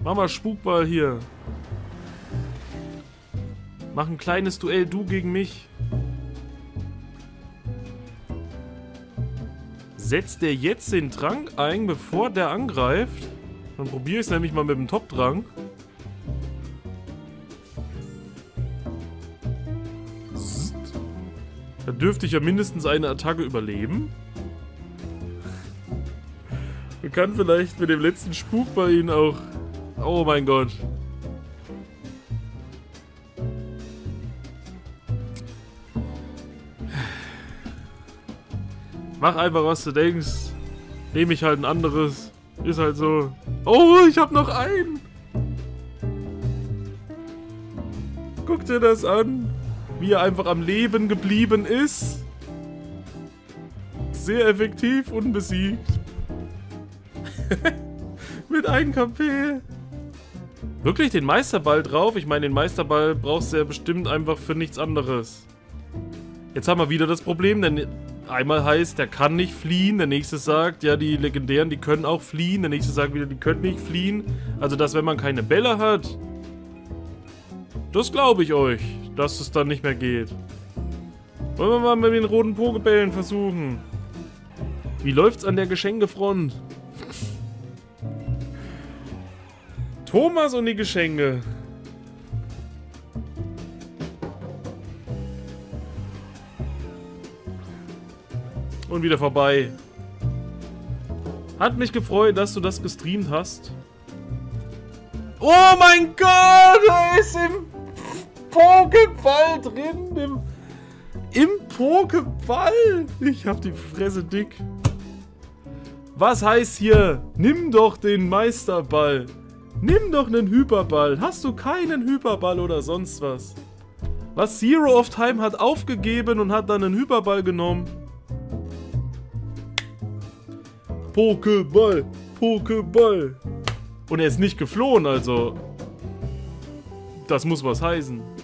Mach mal Spukball hier. Mach ein kleines Duell, du gegen mich. Setzt der jetzt den Trank ein, bevor der angreift? Dann probiere ich es nämlich mal mit dem Top-Trank. Da dürfte ich ja mindestens eine Attacke überleben. Man kann vielleicht mit dem letzten Spuk bei ihnen auch... Oh mein Gott. Mach einfach, was du denkst. Nehme ich halt ein anderes. Ist halt so. Oh, ich hab noch einen. Guck dir das an. Wie er einfach am Leben geblieben ist. Sehr effektiv, unbesiegt. Mit 1 KP. Wirklich den Meisterball drauf? Ich meine, den Meisterball brauchst du ja bestimmt einfach für nichts anderes. Jetzt haben wir wieder das Problem, denn einmal heißt, der kann nicht fliehen. Der nächste sagt, ja, die Legendären, die können auch fliehen. Der nächste sagt wieder, die können nicht fliehen. Also, dass wenn man keine Bälle hat, das glaube ich euch, dass es dann nicht mehr geht. Wollen wir mal mit den roten Pokebällen versuchen. Wie läuft's an der Geschenkefront? Thomas und die Geschenke. Und wieder vorbei. Hat mich gefreut, dass du das gestreamt hast. Oh mein Gott, er ist im Pokéball drin. Im Pokéball. Ich hab die Fresse dick. Was heißt hier? Nimm doch den Meisterball. Nimm doch einen Hyperball. Hast du keinen Hyperball oder sonst was? Was? Zero of Time hat aufgegeben und hat dann einen Hyperball genommen. Pokéball. Pokéball. Und er ist nicht geflohen, also. Das muss was heißen.